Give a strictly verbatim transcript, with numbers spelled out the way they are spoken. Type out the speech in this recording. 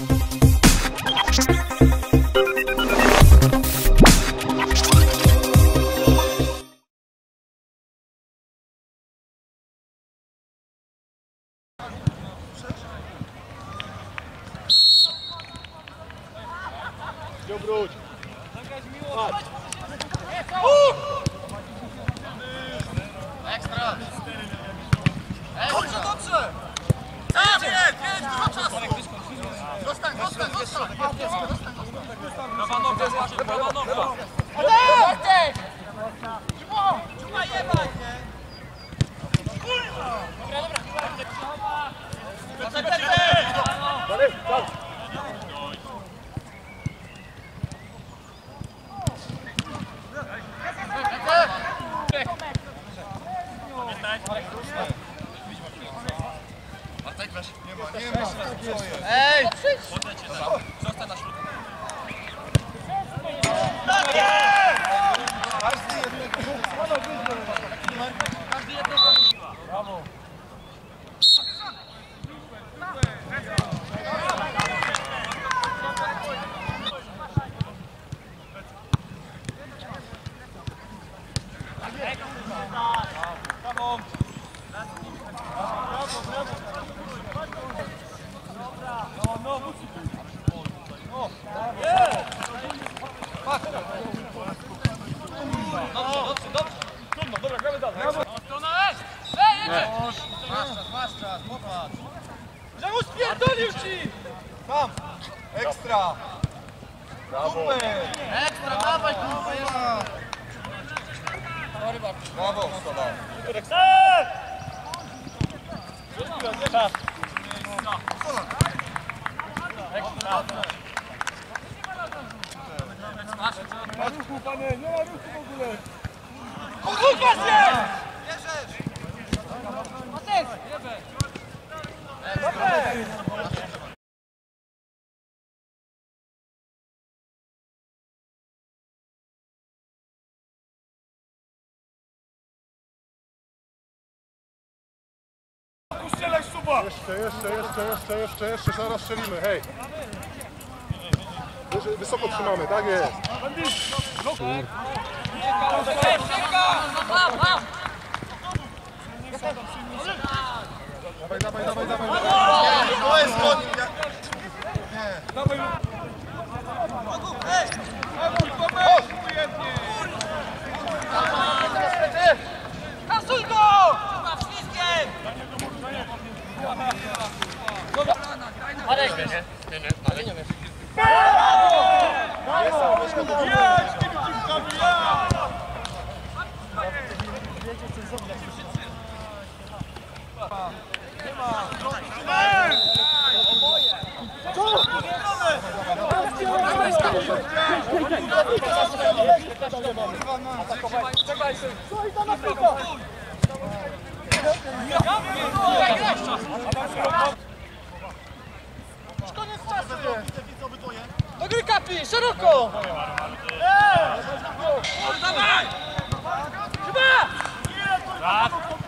Obróć. Patrz. Ekstra! Dobrze, dobrze! Tam jest! Jest dużo czasu! Zostań, zostań, zostań! Prawa noga, prawa noga! Bartek! Trzymaj, jebaj! Dobra, dobra! Dalej, dalej. Bartek, weź. Nie ma, nie ma. Ej! Zostań na środku. Tak jest! Każdy jednego. Każdy jednego. Brawo. Brawo! No, no, musi być. O, jest! Patrz! Dobrze, dobrze, dobrze. Trudno, dobra, gramy dalej. Strona jest! Ej, jedzie! Masz czas, masz czas, popatrz. Że mu spierdolił ci! Tam. Ekstra. Brawo. Ekstra, dawaj kurwa, jeszcze. Sorry, Bartek. Brawo, Stola. Czas. Patrz, panie, nie ma ruchu w ogóle. Łukasz jest! Bierzesz! Strzelaj suba. Jeszcze, jeszcze, jeszcze, jeszcze, jeszcze, jeszcze, zaraz strzelimy, hej. Wyżej, wysoko trzymamy, tak jest. Dawaj, dawaj, dawaj, dawaj. To jest koniec. Nie. Dawaj. Ej! Kasuj go! Chyba śliskiem! Marek! Nie, nie, nie, ale nie wiesz. Koniec czasu! Do gry kapi, szeroko! Dawaj! Chyba!